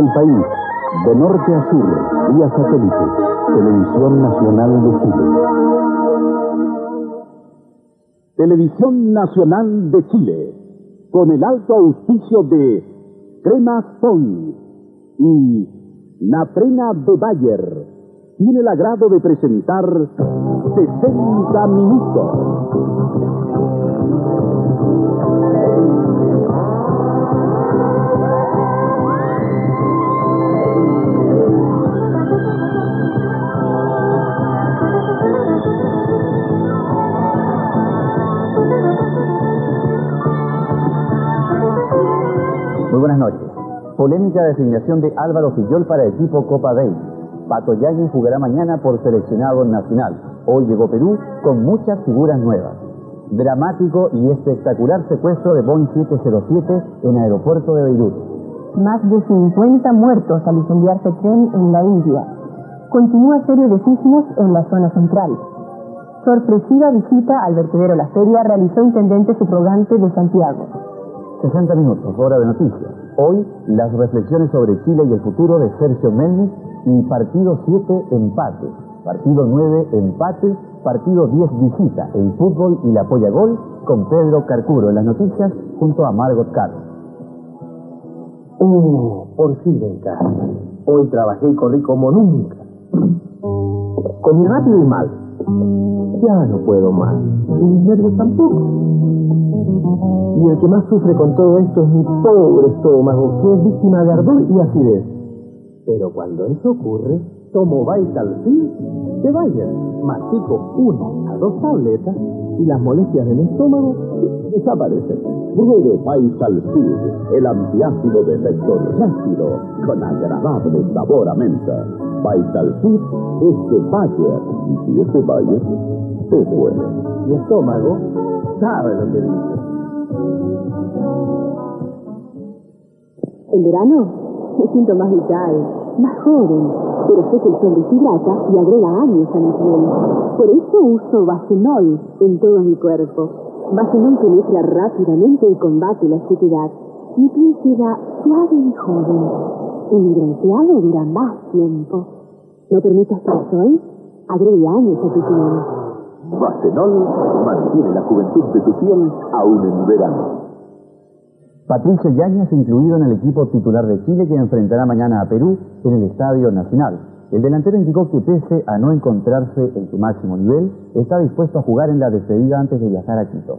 el país, de norte a sur, vía satélite. Televisión Nacional de Chile. Televisión Nacional de Chile, con el alto auspicio de Cremas Pony y Natrena de Bayer, tiene el agrado de presentar 60 minutos. Muy buenas noches. Polémica designación de Álvaro Fillol para equipo Copa Davis. Pato Yáñez jugará mañana por seleccionado nacional. Hoy llegó Perú con muchas figuras nuevas. Dramático y espectacular secuestro de Boeing 707 en aeropuerto de Beirut. Más de 50 muertos al incendiarse tren en la India. Continúa serie de sismos en la zona central. Sorpresiva visita al vertedero La Feria realizó intendente subrogante de Santiago. 60 minutos, hora de noticias. Hoy, las reflexiones sobre Chile y el futuro de Sergio Melnik y partido 7, empate. Partido 9, empate. Partido 10, visita. El fútbol y la polla gol con Pedro Carcuro en las noticias junto a Margot Carlos. Por fin en casa. Hoy trabajé y corrí como nunca. Comí rápido y mal. Ya no puedo más. Y mis nervios tampoco. Y el que más sufre con todo esto es mi pobre estómago, que es víctima de ardor y acidez. Pero cuando eso ocurre, tomo Vitalsil de Bayer. Mastico 1 a 2 tabletas y las molestias del estómago desaparecen. Pruebe Vitalsil, el antiácido de efecto rápido, con agradable sabor a menta. Vitalsil es de Bayer. Y si es de Bayer, es bueno. Mi estómago sabe lo que dice. En verano me siento más vital, más joven, pero sé que el sol deshidrata y agrega años a mi piel. Por eso uso Bacenol en todo mi cuerpo. Bacenol penetra rápidamente y combate la sequedad. Mi piel queda suave y joven. Y mi bronceado dura más tiempo. ¿No permitas que el sol agregue años a tu piel? Bacenol mantiene la juventud de tu piel aún en verano. Patricio Yáñez incluido en el equipo titular de Chile que enfrentará mañana a Perú en el Estadio Nacional. El delantero indicó que pese a no encontrarse en su máximo nivel, está dispuesto a jugar en la despedida antes de viajar a Quito.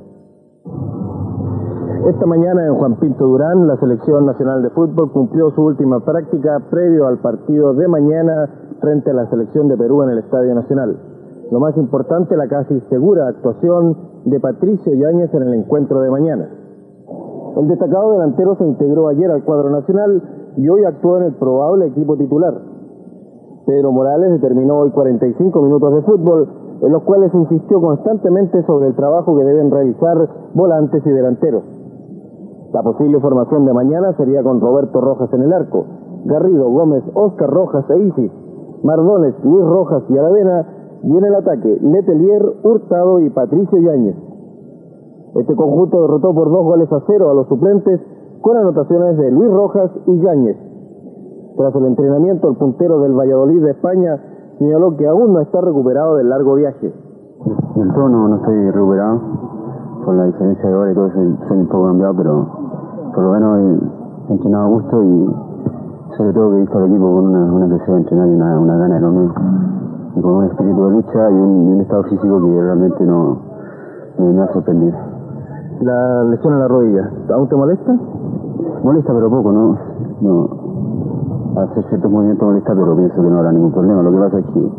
Esta mañana en Juan Pinto Durán, la Selección Nacional de Fútbol cumplió su última práctica previo al partido de mañana frente a la Selección de Perú en el Estadio Nacional. Lo más importante, la casi segura actuación de Patricio Yáñez en el encuentro de mañana. El destacado delantero se integró ayer al cuadro nacional y hoy actuó en el probable equipo titular. Pedro Morales determinó hoy 45 minutos de fútbol, en los cuales insistió constantemente sobre el trabajo que deben realizar volantes y delanteros. La posible formación de mañana sería con Roberto Rojas en el arco, Garrido, Gómez, Oscar Rojas e Isis, Mardones, Luis Rojas y Aravena, y en el ataque Letelier, Hurtado y Patricio Yáñez. Este conjunto derrotó por 2-0 a los suplentes con anotaciones de Luis Rojas y Yáñez. Tras el entrenamiento, el puntero del Valladolid de España señaló que aún no está recuperado del largo viaje. Del todo no estoy recuperado, por la diferencia de hora y todo, soy un poco cambiado, pero por lo menos he entrenado a gusto y sobre todo que he visto al equipo con una presión de entrenar y una gana enorme, y con un espíritu de lucha y un estado físico que realmente me ha sorprendido. La lesión en la rodilla, ¿aún te molesta? Molesta, pero poco, ¿no? Hacer ciertos movimientos molesta, pero pienso que no habrá ningún problema. Lo que pasa es que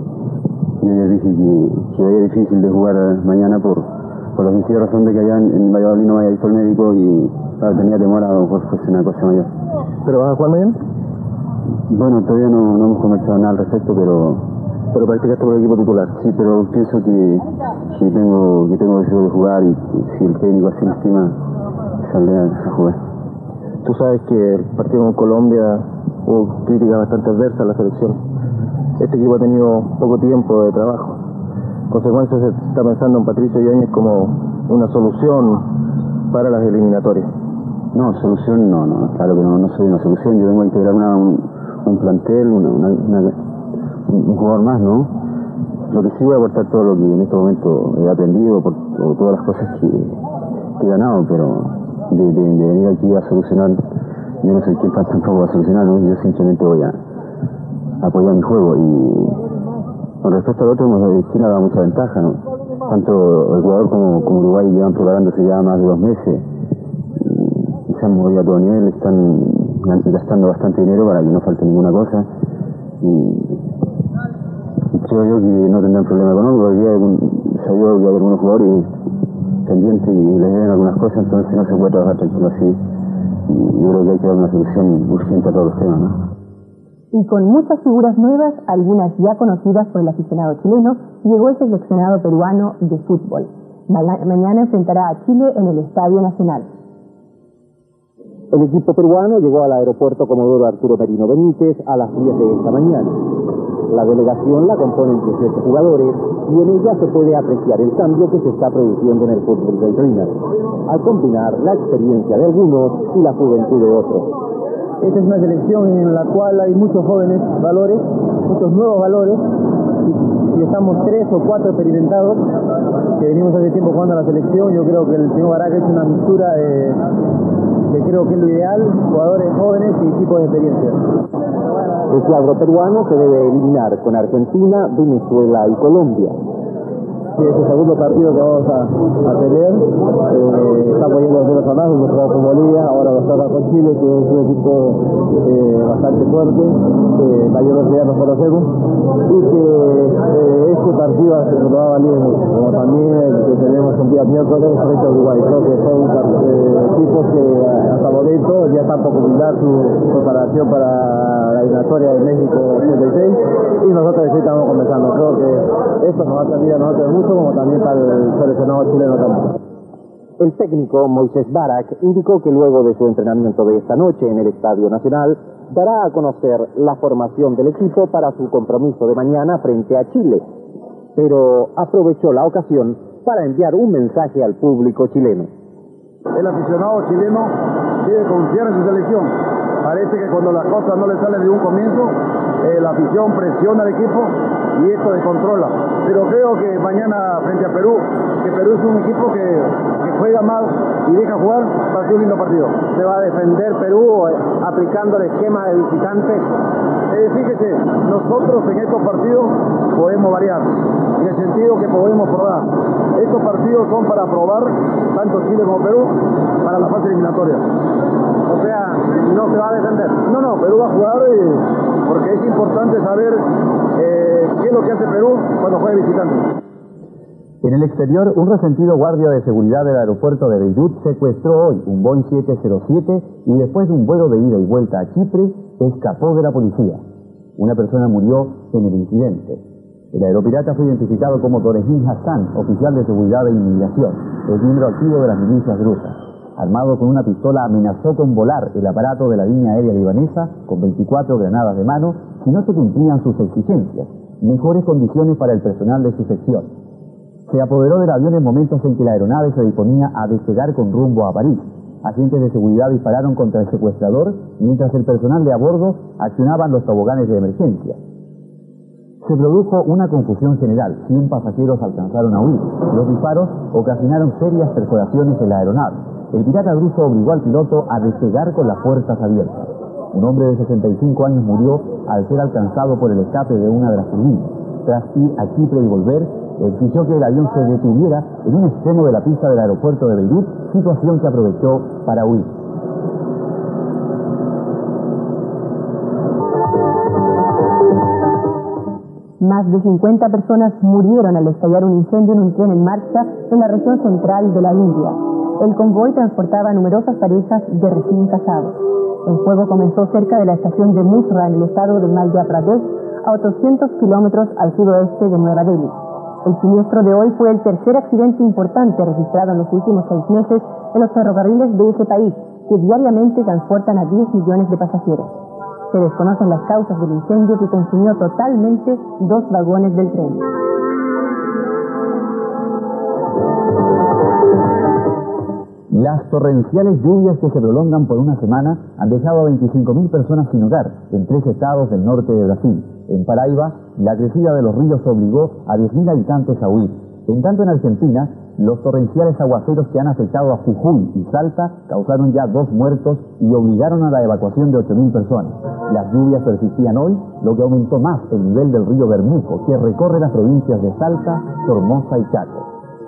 es difícil de jugar mañana por la sencilla razón de que allá en Valladolid no haya visto el médico y tenía temor a lo mejor fuese una cosa mayor. ¿Pero vas a jugar mañana? Bueno, todavía no hemos conversado nada al respecto, pero practicaste por el equipo titular. Sí, pero pienso que tengo deseo de jugar y si el técnico así me estima, saldré a jugar. Tú sabes que el partido con Colombia hubo críticas bastante adversas a la selección. Este equipo ha tenido poco tiempo de trabajo. En consecuencia, se está pensando en Patricio Yáñez como una solución para las eliminatorias. No, solución no, claro que no soy una solución. Yo vengo a integrar un plantel, un jugador más, ¿no? Lo que sí voy a aportar todo lo que en este momento he aprendido por todas las cosas que he ganado, pero de venir aquí a solucionar, yo no soy quien tampoco va a solucionar, ¿no? Yo simplemente voy a apoyar mi juego. Y con respecto al otro, Chile da mucha ventaja, ¿no? Tanto Ecuador como Uruguay llevan preparándose ya más de 2 meses y se han movido a todo nivel, están gastando bastante dinero para que no falte ninguna cosa, y creo yo que no tendrán problema económico, porque sabido que hay algunos jugadores pendientes y les deben algunas cosas, entonces no se puede trabajar tranquilo así, y yo creo que hay que dar una solución urgente a todos los temas, ¿no? Y con muchas figuras nuevas, algunas ya conocidas por el aficionado chileno, llegó el seleccionado peruano de fútbol. Mañana enfrentará a Chile en el Estadio Nacional. El equipo peruano llegó al aeropuerto Comodoro Arturo Merino Benítez a las 10 de esta mañana. La delegación la componen 18 jugadores y en ella se puede apreciar el cambio que se está produciendo en el fútbol del Dreamers, al combinar la experiencia de algunos y la juventud de otros. Esta es una selección en la cual hay muchos jóvenes valores, muchos nuevos valores, y estamos 3 o 4 experimentados que venimos hace tiempo jugando a la selección. Yo creo que el señor Baraca ha hecho una mixtura que creo que es lo ideal, jugadores jóvenes y tipos de experiencia. El cuadro peruano se debe eliminar con Argentina, Venezuela y Colombia. Sí, es el segundo partido que vamos a tener. Estamos yendo a hacer los análisis, hemos jugado con Bolivia, ahora vamos a estar con Chile, que es un equipo bastante fuerte, mayor velocidad nos conocemos, y que este partido nos va a valer mucho, como también el que tenemos el día miércoles frente a Uruguay. Creo que son equipos que hasta el momento ya están por culminar su preparación para la eliminatoria de México 86, y nosotros estamos comenzando. Creo que esto nos va a servir a nosotros mucho, como también para el seleccionado chileno también. El técnico Moisés Barak indicó que luego de su entrenamiento de esta noche en el Estadio Nacional, dará a conocer la formación del equipo para su compromiso de mañana frente a Chile, pero aprovechó la ocasión para enviar un mensaje al público chileno. El aficionado chileno debe confiar en su selección. Parece que cuando las cosas no le salen de un comienzo, la afición presiona al equipo y esto descontrola. Pero creo que mañana frente a Perú, que Perú es un equipo que juega mal y deja jugar, va a ser un lindo partido. Se va a defender Perú aplicando el esquema de visitante. Fíjese, nosotros en estos partidos podemos variar, en el sentido que podemos probar. Estos partidos son para probar, tanto Chile como Perú, para la fase eliminatoria. O sea, no se va a defender. No, Perú va a jugar porque es importante saber qué es lo que hace Perú cuando juega visitante. En el exterior, un resentido guardia de seguridad del aeropuerto de Beirut secuestró hoy un Boeing 707 y después de un vuelo de ida y vuelta a Chipre, escapó de la policía. Una persona murió en el incidente. El aeropirata fue identificado como Dorejin Hassan, oficial de seguridad e inmigración. Es miembro activo de las milicias drusas. Armado con una pistola, amenazó con volar el aparato de la línea aérea libanesa con 24 granadas de mano si no se cumplían sus exigencias, mejores condiciones para el personal de su sección. Se apoderó del avión en momentos en que la aeronave se disponía a despegar con rumbo a París. Agentes de seguridad dispararon contra el secuestrador mientras el personal de a bordo accionaban los toboganes de emergencia. Se produjo una confusión general. 100 pasajeros alcanzaron a huir. Los disparos ocasionaron serias perforaciones en la aeronave. El pirata druso obligó al piloto a despegar con las puertas abiertas. Un hombre de 65 años murió al ser alcanzado por el escape de una de las turbinas. Tras ir a Chipre y volver, exigió que el avión se detuviera en un extremo de la pista del aeropuerto de Beirut, situación que aprovechó para huir. Más de 50 personas murieron al estallar un incendio en un tren en marcha en la región central de la India. El convoy transportaba a numerosas parejas de recién casados. El fuego comenzó cerca de la estación de Musra en el estado de Madhya Pradesh, a 800 kilómetros al sudoeste de Nueva Delhi. El siniestro de hoy fue el tercer accidente importante registrado en los últimos 6 meses en los ferrocarriles de ese país, que diariamente transportan a 10 millones de pasajeros. Se desconocen las causas del incendio que consumió totalmente 2 vagones del tren. Las torrenciales lluvias que se prolongan por una semana han dejado a 25.000 personas sin hogar en 3 estados del norte de Brasil. En Paraíba, la crecida de los ríos obligó a 10.000 habitantes a huir. En tanto, en Argentina, los torrenciales aguaceros que han afectado a Jujuy y Salta causaron ya 2 muertos y obligaron a la evacuación de 8.000 personas. Las lluvias persistían hoy, lo que aumentó más el nivel del río Bermejo, que recorre las provincias de Salta, Formosa y Chaco.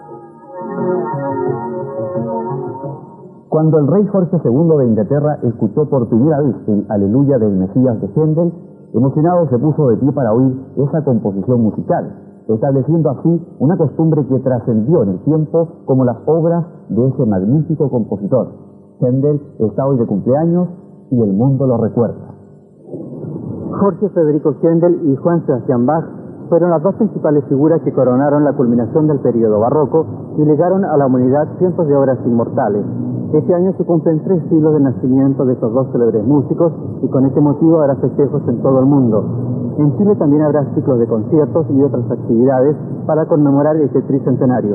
Cuando el rey Jorge II de Inglaterra escuchó por primera vez el Aleluya del Mesías de Händel, emocionado se puso de pie para oír esa composición musical, estableciendo así una costumbre que trascendió en el tiempo como las obras de ese magnífico compositor. Händel está hoy de cumpleaños y el mundo lo recuerda. Jorge Federico Händel y Juan Sebastián Bach fueron las 2 principales figuras que coronaron la culminación del período barroco y legaron a la humanidad cientos de obras inmortales. Este año se cumplen 3 siglos del nacimiento de estos 2 célebres músicos y con este motivo habrá festejos en todo el mundo. En Chile también habrá ciclos de conciertos y otras actividades para conmemorar este tricentenario.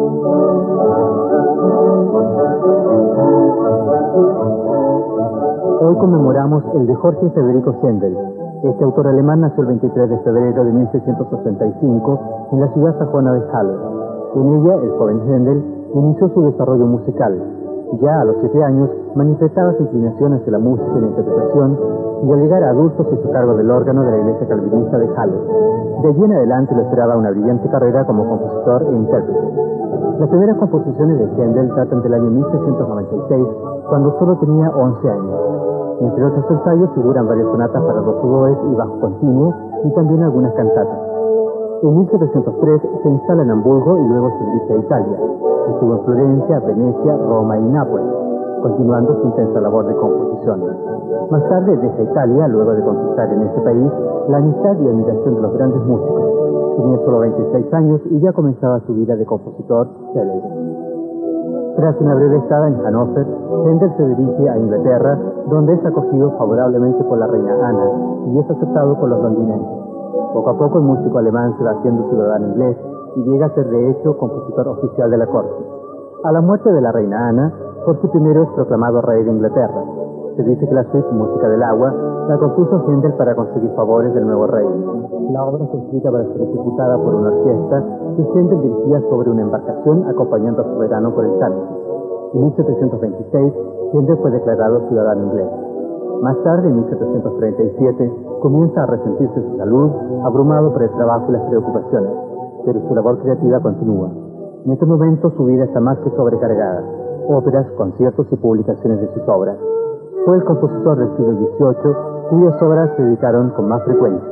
Hoy conmemoramos el de Jorge Federico Händel. Este autor alemán nació el 23 de febrero de 1665 en la ciudad sajona de Halle. En ella, el joven Händel inició su desarrollo musical. Ya a los 7 años manifestaba su inclinación hacia la música y la interpretación, y al llegar a adulto se hizo cargo del órgano de la iglesia calvinista de Halle. De allí en adelante lo esperaba una brillante carrera como compositor e intérprete. Las primeras composiciones de Händel datan del año 1696, cuando solo tenía 11 años. Entre otros ensayos figuran varias sonatas para 2 oboes y bajo continuo, y también algunas cantatas. En 1703 se instala en Hamburgo y luego se dirige a Italia. Estuvo en Florencia, Venecia, Roma y Nápoles, continuando su intensa labor de composición. Más tarde deja Italia, luego de conquistar en ese país la amistad y admiración de los grandes músicos. Tenía solo 26 años y ya comenzaba su vida de compositor célebre. Tras una breve estada en Hannover, Händel se dirige a Inglaterra, donde es acogido favorablemente por la reina Ana y es aceptado por los londinenses. Poco a poco el músico alemán se va haciendo ciudadano inglés y llega a ser de hecho compositor oficial de la corte. A la muerte de la reina Ana, Jorge I es proclamado rey de Inglaterra. Se dice que la suite Música del Agua la compuso Händel para conseguir favores del nuevo rey. La obra fue escrita para ser ejecutada por una orquesta que Händel dirigía sobre una embarcación acompañando a su soberano por el Támesis. En 1726, Händel fue declarado ciudadano inglés. Más tarde, en 1737, comienza a resentirse su salud, abrumado por el trabajo y las preocupaciones, pero su labor creativa continúa. En este momento su vida está más que sobrecargada. Óperas, conciertos y publicaciones de sus obras. Fue el compositor del siglo XVIII cuyas obras se dedicaron con más frecuencia.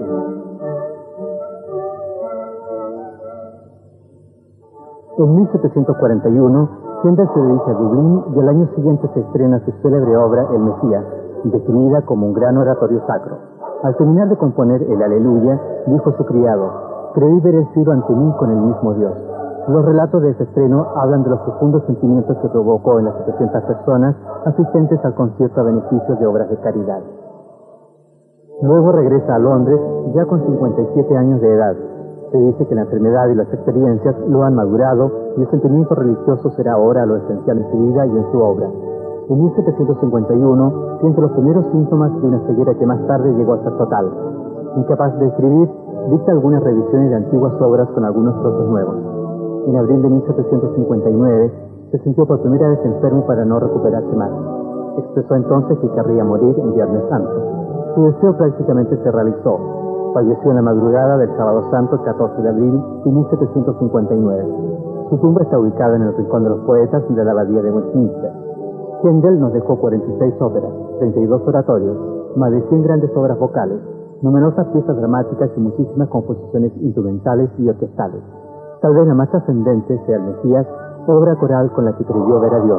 En 1741, Händel se dirige a Dublín y al año siguiente se estrena su célebre obra El Mesías, definida como un gran oratorio sacro. Al terminar de componer el Aleluya, dijo su criado: «Creí ver el cielo ante mí con el mismo Dios». Los relatos de este estreno hablan de los profundos sentimientos que provocó en las 700 personas asistentes al concierto a beneficio de obras de caridad. Luego regresa a Londres ya con 57 años de edad. Se dice que la enfermedad y las experiencias lo han madurado y el sentimiento religioso será ahora lo esencial en su vida y en su obra. En 1751 siente los primeros síntomas de una ceguera que más tarde llegó a ser total. Incapaz de escribir, dicta algunas revisiones de antiguas obras con algunos trozos nuevos. En abril de 1759 se sintió por primera vez enfermo para no recuperarse más. Expresó entonces que querría morir en Viernes Santo. Su deseo prácticamente se realizó. Falleció en la madrugada del Sábado Santo, 14 de abril de 1759. Su tumba está ubicada en el Rincón de los Poetas de la Abadía de Westminster. Händel nos dejó 46 óperas, 32 oratorios, más de 100 grandes obras vocales, numerosas piezas dramáticas y muchísimas composiciones instrumentales y orquestales. Tal vez la más trascendente sea El Mesías, obra coral con la que creyó ver a Dios.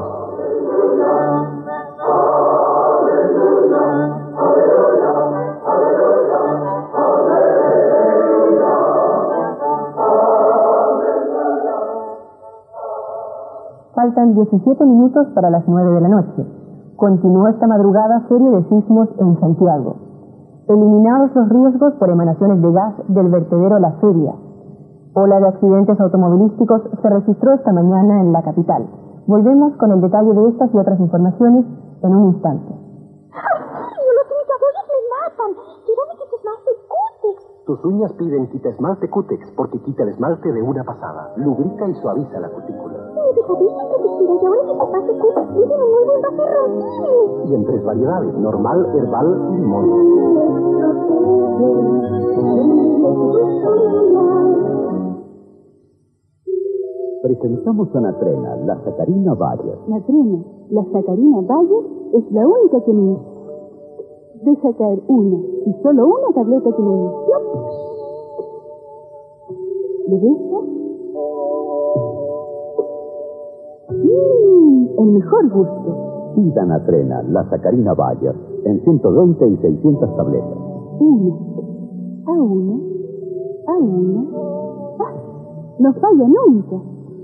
Faltan 17 minutos para las 9 de la noche. Continuó esta madrugada serie de sismos en Santiago. Eliminados los riesgos por emanaciones de gas del vertedero La Feria. Ola de accidentes automovilísticos se registró esta mañana en la capital, Volvemos con el detalle de estas y otras informaciones en un instante. Los imitadores me matan. Quiero mi quitesmalte Cutex. Tus uñas piden quitesmalte Cutex porque quita el esmalte de una pasada, lubrica y suaviza la cutícula. Dejadísimo que te gira. Y ahora el quitesmalte Cutex viene de nuevo en base Rodríguez. Y en 3 variedades, normal, herbal y limón. Presentamos a Natrena, la sacarina Bayer. Natrena, la sacarina Bayer es la única que me deja caer una y solo una tableta que me ¿le deja? El mejor gusto. Pida Natrena, la sacarina Bayer, en 120 y 600 tabletas. Una, a una, a una. ¡Ah! No falla nunca.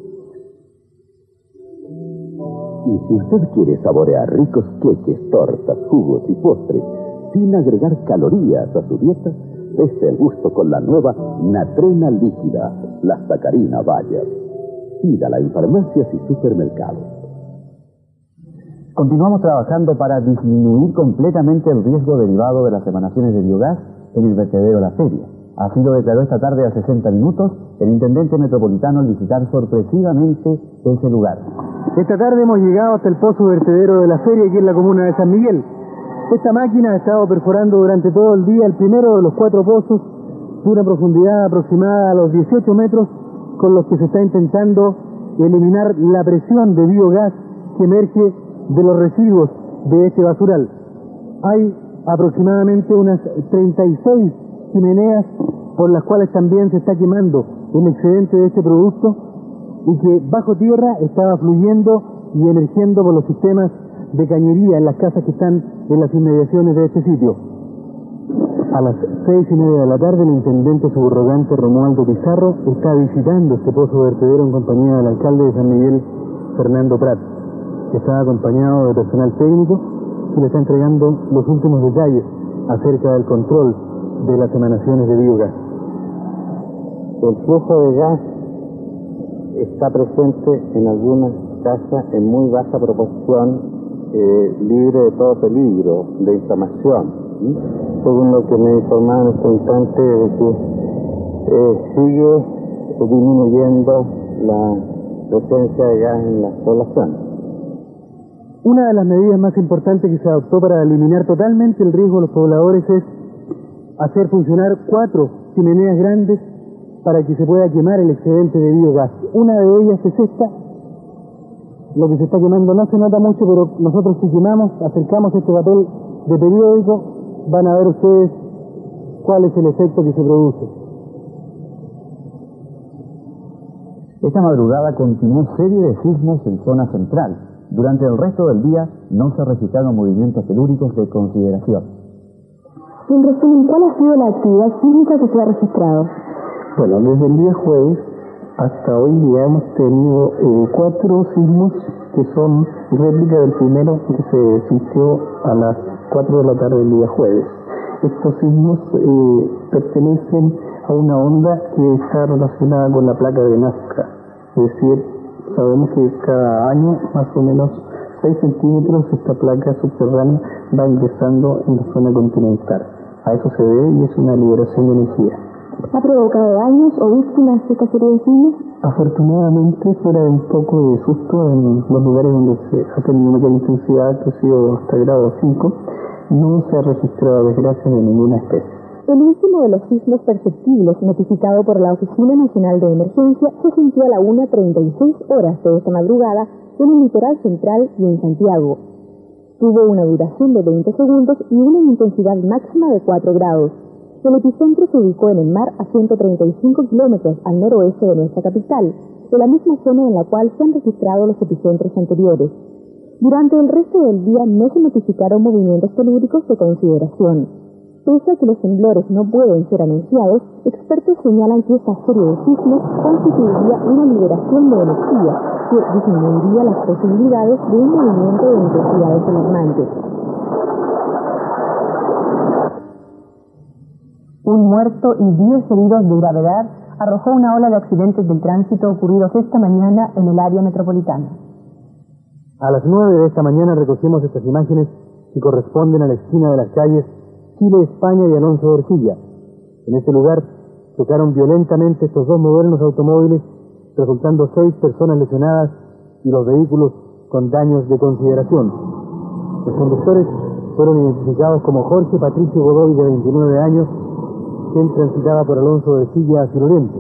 Y si usted quiere saborear ricos queques, tortas, jugos y postres, sin agregar calorías a su dieta, dese el gusto con la nueva Natrena líquida, la sacarina Bayer. Pídala en farmacias y supermercados. Continuamos trabajando para disminuir completamente el riesgo derivado de las emanaciones de biogás en el vertedero La Feria. Así lo declaró esta tarde a 60 minutos el intendente metropolitano al visitar sorpresivamente ese lugar. Esta tarde hemos llegado hasta el pozo vertedero de La Feria, aquí en la comuna de San Miguel. Esta máquina ha estado perforando durante todo el día el primero de los 4 pozos de una profundidad aproximada a los 18 metros, con los que se está intentando eliminar la presión de biogás que emerge de los residuos de este basural. Hay aproximadamente unas 36 chimeneas por las cuales también se está quemando el excedente de este producto y que bajo tierra estaba fluyendo y emergiendo por los sistemas de cañería en las casas que están en las inmediaciones de este sitio. A las 6:30 de la tarde, el intendente subrogante Romualdo Pizarro está visitando este pozo vertedero en compañía del alcalde de San Miguel, Fernando Prat, que está acompañado de personal técnico que le está entregando los últimos detalles acerca del control de las emanaciones de biogás. El flujo de gas está presente en algunas casas en muy baja proporción, libre de todo peligro de inflamación. Según lo que me informaron en este instante, de que sigue disminuyendo la presencia de gas en las poblaciones. Una de las medidas más importantes que se adoptó para eliminar totalmente el riesgo de los pobladores es hacer funcionar 4 chimeneas grandes para que se pueda quemar el excedente de biogás. Una de ellas es esta. Lo que se está quemando no se nota mucho, pero nosotros si quemamos, acercamos este papel de periódico, van a ver ustedes cuál es el efecto que se produce. Esta madrugada continuó serie de sismos en zona central. Durante el resto del día no se registraron movimientos telúricos de consideración. En resumen, ¿cuál ha sido la actividad sísmica que se ha registrado? Bueno, desde el día jueves hasta hoy día hemos tenido 4 sismos que son réplica del primero que se sintió a las 4 de la tarde del día jueves. Estos sismos pertenecen a una onda que está relacionada con la placa de Nazca. Es decir, sabemos que cada año más o menos 6 centímetros esta placa subterránea va ingresando en la zona continental. A eso se debe y es una liberación de energía. ¿Ha provocado daños o víctimas esta serie de sismos? Afortunadamente, fuera de un poco de susto en los lugares donde se ha tenido mayor intensidad, que ha sido hasta grado 5, no se ha registrado desgracias de ninguna especie. El último de los sismos perceptibles notificado por la Oficina Nacional de Emergencia se sintió a la 1:36 horas de esta madrugada en el litoral central y en Santiago. Tuvo una duración de 20 segundos y una intensidad máxima de 4 grados. El epicentro se ubicó en el mar a 135 kilómetros al noroeste de nuestra capital, de la misma zona en la cual se han registrado los epicentros anteriores. Durante el resto del día no se notificaron movimientos telúricos de consideración. Pese a que los temblores no pueden ser anunciados, expertos señalan que esta serie de sismos constituiría una liberación de energía que disminuiría las posibilidades de un movimiento de intensidades alarmantes. Un muerto y 10 heridos de gravedad arrojó una ola de accidentes del tránsito ocurridos esta mañana en el área metropolitana. A las 9 de esta mañana recogimos estas imágenes que corresponden a la esquina de las calles Chile, España y Alonso de Orcilla. En este lugar chocaron violentamente estos dos modernos automóviles, resultando 6 personas lesionadas y los vehículos con daños de consideración. Los conductores fueron identificados como Jorge Patricio Godoy, de 29 años, quien transitaba por Alonso de Orcilla hacia el oriente,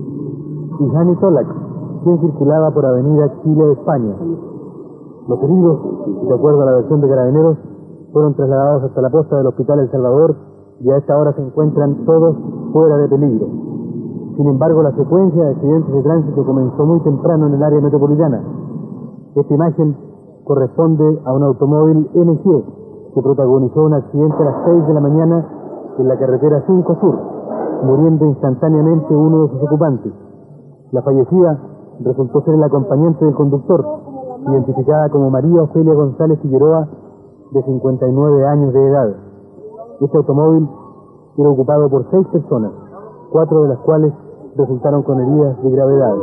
y Jani Tolac, quien circulaba por Avenida Chile, España. Los heridos, de acuerdo a la versión de Carabineros, fueron trasladados hasta la posta del Hospital El Salvador y a esta hora se encuentran todos fuera de peligro. Sin embargo, la secuencia de accidentes de tránsito comenzó muy temprano en el área metropolitana. Esta imagen corresponde a un automóvil MG que protagonizó un accidente a las 6 de la mañana en la carretera 5 Sur, muriendo instantáneamente uno de sus ocupantes. La fallecida resultó ser el acompañante del conductor, identificada como María Ofelia González Figueroa, de 59 años de edad. Este automóvil era ocupado por 6 personas, 4 de las cuales resultaron con heridas de gravedad.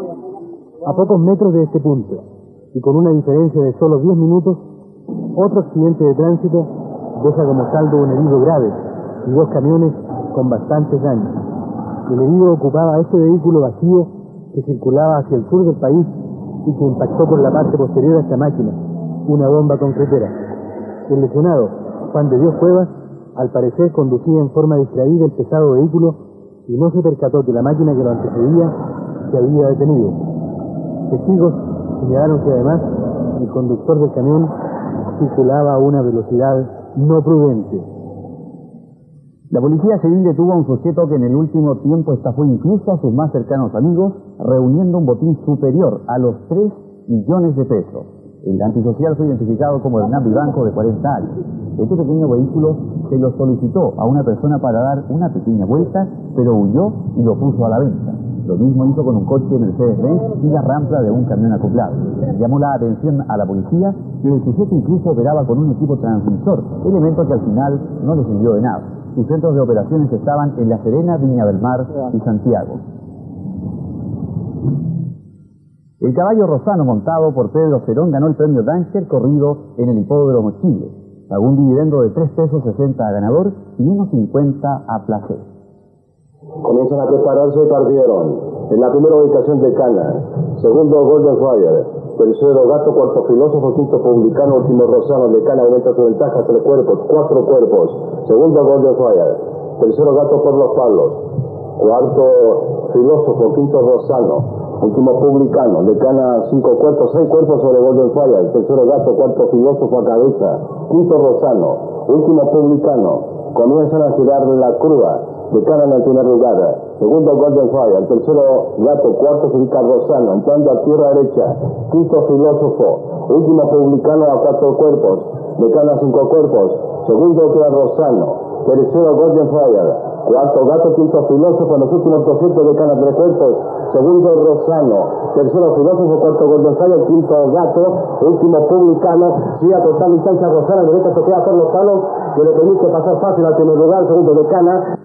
A pocos metros de este punto, y con una diferencia de solo 10 minutos, otro accidente de tránsito deja como saldo un herido grave y 2 camiones con bastantes daños. El herido ocupaba este vehículo vacío que circulaba hacia el sur del país y que impactó por la parte posterior a esta máquina, una bomba concretera. El lesionado, Juan de Dios Cuevas, al parecer conducía en forma distraída el pesado vehículo y no se percató que la máquina que lo antecedía se había detenido. Testigos señalaron que además el conductor del camión circulaba a una velocidad no prudente. La policía civil detuvo a un sujeto que en el último tiempo estafó incluso a sus más cercanos amigos, reuniendo un botín superior a los 3 millones de pesos. El antisocial fue identificado como Hernán Vivanco, de 40 años. Este pequeño vehículo se lo solicitó a una persona para dar una pequeña vuelta, pero huyó y lo puso a la venta. Lo mismo hizo con un coche Mercedes-Benz y la rampla de un camión acoplado. Llamó la atención a la policía que el sujeto incluso operaba con un equipo transmisor, elemento que al final no le sirvió de nada. Sus centros de operaciones estaban en La Serena, Viña del Mar y Santiago. El caballo rosano montado por Pedro Cerón ganó el premio Danger corrido en el hipódromo Chile. Pagó un dividendo de 3 pesos 60 a ganador y 1.50 a placer. Comienzan a prepararse y partieron. En la primera ubicación de Cana, segundo Golden Fire, tercero Gato, cuarto Filósofo, quinto Publicano, último Rosano. De Cana aumenta su ventaja 3 cuerpos, 4 cuerpos, segundo Golden Fire, tercero Gato por los palos, cuarto Filósofo, quinto Rosano, último Publicano. De Cana 5 cuerpos, 6 cuerpos sobre Golden Fire, tercero Gato, cuarto Filósofo a cabeza, quinto Rosano, último Publicano. Comienzan a girar la curva. De Cana en el primer lugar, segundo Golden Fire, tercero Gato, cuarto se ubica Rosano, entrando a tierra derecha, quinto Filósofo, último Publicano a 4 cuerpos, De Cana 5 cuerpos, segundo queda Rosano, tercero Golden Fire, cuarto Gato, quinto Filósofo, en los últimos 200 De Cana 3 cuerpos, segundo Rosano, tercero Filósofo, cuarto Golden Fire, quinto Gato, último Publicano. Sí, a total distancia Rosano, derecha se queda por los palos, que le permite pasar fácil al primer lugar, segundo De Cana.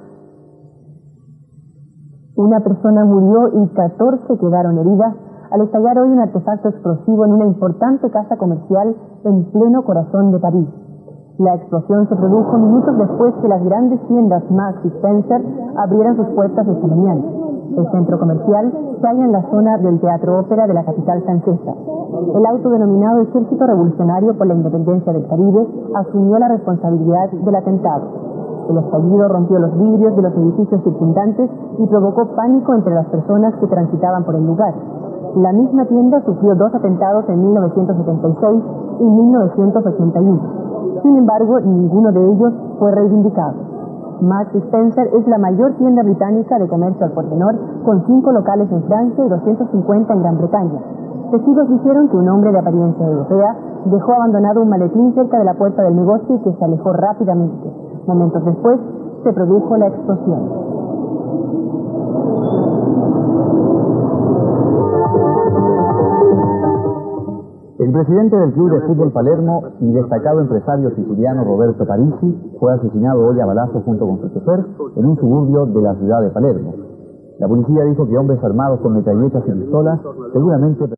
Una persona murió y 14 quedaron heridas al estallar hoy un artefacto explosivo en una importante casa comercial en pleno corazón de París. La explosión se produjo minutos después que las grandes tiendas Marks y Spencer abrieran sus puertas esta mañana. El centro comercial se halla en la zona del Teatro Ópera de la capital francesa. El autodenominado Ejército Revolucionario por la Independencia del Caribe asumió la responsabilidad del atentado. El estallido rompió los vidrios de los edificios circundantes y provocó pánico entre las personas que transitaban por el lugar. La misma tienda sufrió 2 atentados en 1976 y 1981. Sin embargo, ninguno de ellos fue reivindicado. Marks y Spencer es la mayor tienda británica de comercio al por menor, con 5 locales en Francia y 250 en Gran Bretaña. Testigos dijeron que un hombre de apariencia europea dejó abandonado un maletín cerca de la puerta del negocio y que se alejó rápidamente. Momentos después, se produjo la explosión. El presidente del Club de Fútbol Palermo y destacado empresario siciliano Roberto Parisi fue asesinado hoy a balazos junto con su chofer en un suburbio de la ciudad de Palermo. La policía dijo que hombres armados con metralletas y pistolas seguramente